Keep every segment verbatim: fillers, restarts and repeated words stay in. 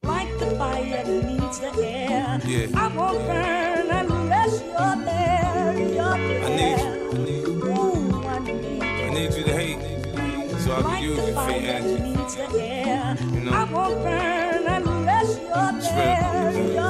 Like the fire needs the air. Yeah. I won't burn unless you're there. You're there. I need you. I need you. Ooh, I need I need you to hate, so I can use your faint energy. needs the air. You know? I won't burn unless you're there.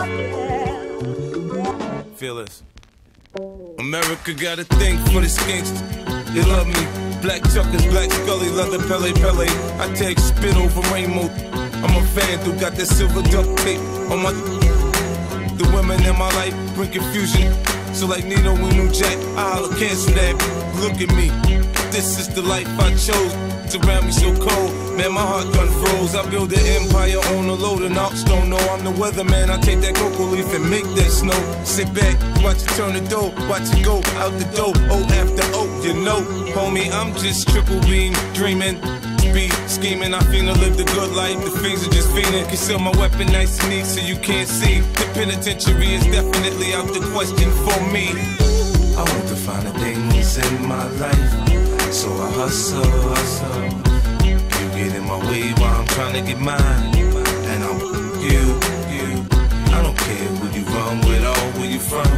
You're there. Feel this. America got a thing for the skinks. They love me. Black Chuckers, Black Scully, leather Pele Pele. I take spit over rainbow. I'm a fan who got that silver duct tape on my. The women in my life bring confusion. So like Nino and New Jack, I holla cancel that. Look at me. This is the life I chose. Around me so cold, man, my heart gun froze. I build an empire on a load of knocks. Don't know I'm the weatherman. I take that cocoa leaf and make that snow. Sit back, watch it turn the dough, watch it go out the door. O after O, you know, homie, I'm just triple beam dreaming. Be scheming, I finna live the good life. The fiends are just fiending. Conceal my weapon nice and neat so you can't see. The penitentiary is definitely out the question for me. I want to find the things in my life, so I hustle, hustle. You get in my way while I'm trying to get mine, and I'm you, you. I don't care who you run with or where you from.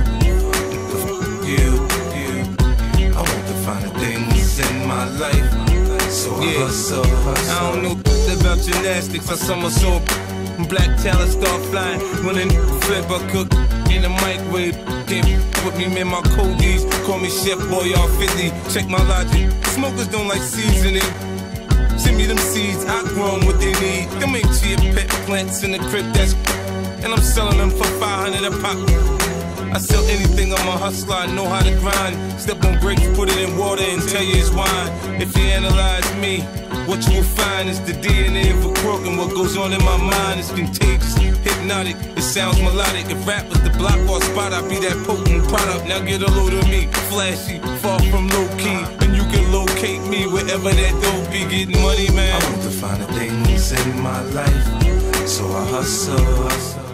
You, you. I want to find the things in my life, so I yeah. hustle, hustle. I don't know about gymnastics. I somersault. Black talent start flying. Running flip, I cook in the microwave. Can't with me, man, my codies. Call me Chef Boy R fifty. Check my logic. Smokers don't like seasoning. Send me them seeds, I grow them what they need. Them ain't chia pet plants in the crib, that's. And I'm selling them for five hundred a pop. I sell anything, I'm a hustler, I know how to grind. Step on grapes, put it in water and tell you it's wine. If you analyze me, what you will find is the D N A of a crook, and what goes on in my mind is contagious, hypnotic, it sounds melodic. If rap was the block or spot, I'd be that potent product. Now get a load of me, flashy, far from low key, and you can locate me wherever that dope be. Getting money, man. I want to find the things in my life, so I hustle, hustle.